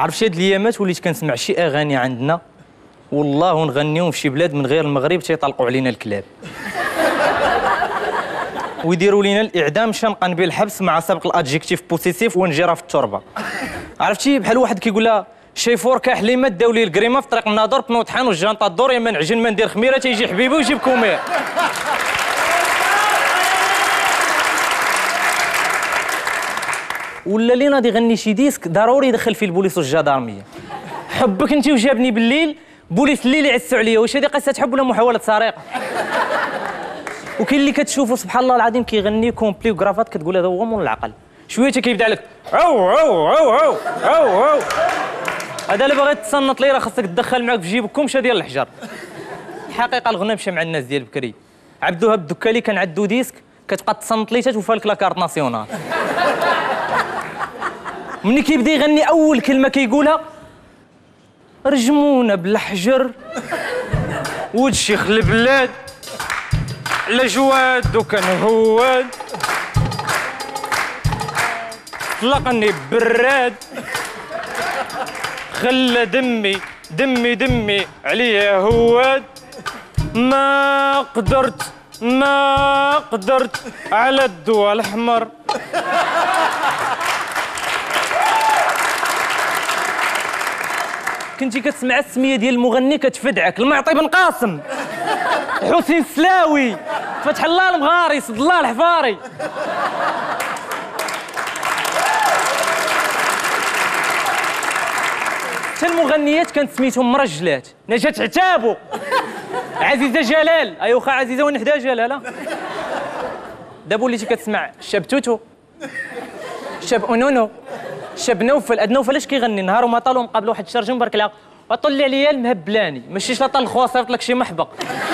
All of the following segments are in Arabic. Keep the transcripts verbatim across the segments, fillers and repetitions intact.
عرف شي هاد الايامات وليت كنسمع شي اغاني عندنا والله ونغنيهم في شي بلاد من غير المغرب تيطلقوا علينا الكلاب ويديروا لينا الاعدام شنقا بالحبس مع سبق الادجيكتيف بوسيسيف ونجيرها في التربه. عرفتي بحال واحد كيقول لها شيفور كحليمه داو لي الكريمه في طريق الناظور بنوض طحان والجانطه الدور يا ما نعجن ما ندير خميره تيجي حبيبي ويجيب كومير. ولا اللي ناضي يغني شي ديسك ضروري يدخل فيه البوليس والجدارميه. حبك انت وجابني بالليل بوليس الليل يعسوا عليا، واش هذه قصه حب ولا محاوله سرقه؟ وكاين اللي كتشوفوا سبحان الله العظيم كيغني كومبلي وكرافات كتقول هذا هو مول العقل، شويه كيبدا لك عو عو عو عو عو عو. هذا اللي باغي تصنت لي راه خاصك تدخل معاك في جيبك كومشه ديال الحجر. الحقيقه الغنى مشى مع الناس ديال بكري. عبد الوهاب الدكالي كان عندو ديسك كتبقى تصنت لي تتوفى لك لاكارت ناسيونال. ملي كيبدا يغني اول كلمه كيقولها رجمونا بالحجر ود شيخ البلاد على جواد وكان هواد طلقني براد خلى دمي دمي دمي عليا هواد ما قدرت ما قدرت على الدواء الحمر. كنتي كتسمع السميه ديال المغني كتفدعك المعطي بن قاسم، حسين السلاوي، فتح الله المغاري، سد الله الحفاري. حتى المغنيات كانت سميتهم مرجلات، نجاة عتابو، عزيزه جلال، اي واخا عزيزه ونحداها جلاله. دابا وليتي كتسمع شاب توتو، شاب اونونو، شاب نوفل. هاد نوفل اش كيغني نهار وما طالو مقابل واحد الشرجم برك لها وطلي عليا المهبلاني، ماشي لا طال خوا صيفط لك شي محبق.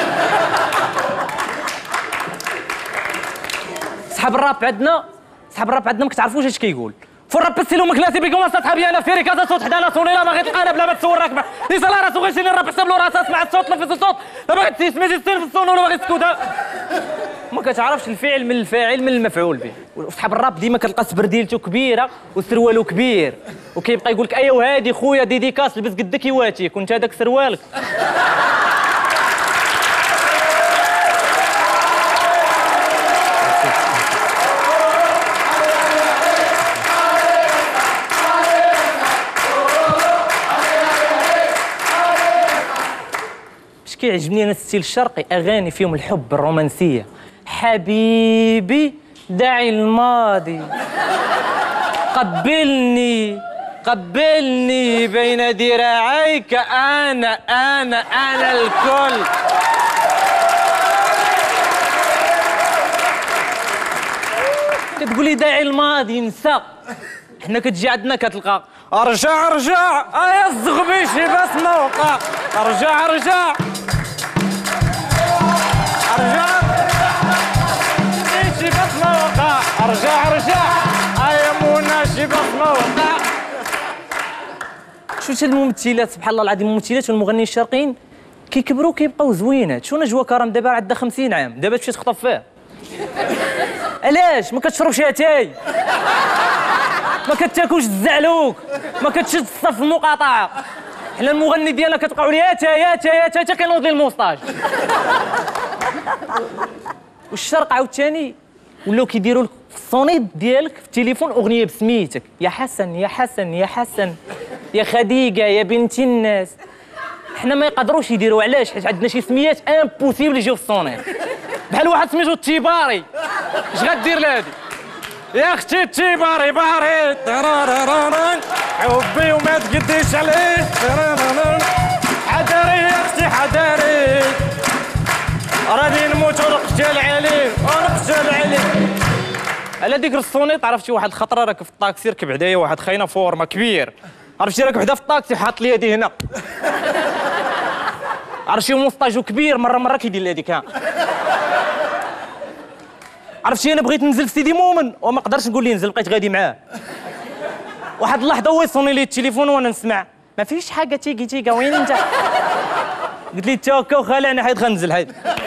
صحاب الراب عندنا صحاب الراب عندنا ما كتعرفوش اش كيقول. فرا بسيلو مكلاسي بيكم صحابي انا فيري كذا صوت حدا لا صوني لا باغي تلقانا بلا ما تسول راكبه ليس لا راسو غير شي الراب حسب له راسها سمع الصوت لفظ الصوت لا باغي تسمع تسمع في الصون ولا باغي تسكت. ما كتعرفش الفعل من الفاعل من المفعول به. وصحاب الراب ديما كتلقى سبرديلته كبيره وسروالو كبير وكيبقى يقول لك ايوا هادي خويا ديديكاس لبس قدك يواتي كنت هذاك سروالك. اش كيعجبني انا الستيل الشرقي، اغاني فيهم الحب الرومانسيه. حبيبي دعي الماضي قبلني قبلني بين ذراعيك انا انا انا الكل. كتقولي داعي الماضي نسى، حنا كتجي عندنا كتلقى ارجع ارجع ايا الزغبيشي بس موقع ارجع ارجع ارجع شي بس موقع ارجع ارجع ايا منى شي بس موقع. شوف الممثلات سبحان الله العظيم، الممثلات والمغنيين الشرقيين كيكبروا كيبقاو زوينات. شو نجوى كرم دابا عندها خمسين عام دابا تمشي تخطب فيه. علاش ما كتشربش اتاي، ما كتاكلش الزعلوك، ما كتشد الصف المقاطعه. حنا المغني ديالنا كتبقاو لي اتاي اتاي اتاي حتى كينوض لي الموسطاج. والشرق عاوتاني ولاو كيديروا لك في الصونيط ديالك في التليفون اغنيه بسميتك، يا حسن يا حسن يا حسن يا خديجه يا بنت الناس. حنا ما يقدروش يديروا، علاش؟ حيت عندنا شي سميات امبوسيبل يجيو في الصونيط. بحال واحد سميتو التيباري، اش غدير لهادي؟ يا اختي التيباري باري حبي وما تقديش عليه حذري يا اختي حذري راني نموت ونقتل عليه ونقتل عليه. على ديك الصونيط عرفتي واحد الخطره راكب في الطاكسي ركب عدايا واحد خاينه فورما كبير، عرفتي راكب حدا في الطاكسي حاط لي يدي هنا، عرفتي موسطاجو كبير مره مره كيدير لي هذيك ها. عرفتي انا بغيت ننزل في سيدي مومن وما قدرتش نقول ليه نزل، بقيت غادي معاه. واحد اللحظه هو يصوني لي التليفون وانا نسمع ما فيش حاجه تيكي تيكا وين انت؟ قلت لي تا هكا وخالع انا حيت غنزل حيت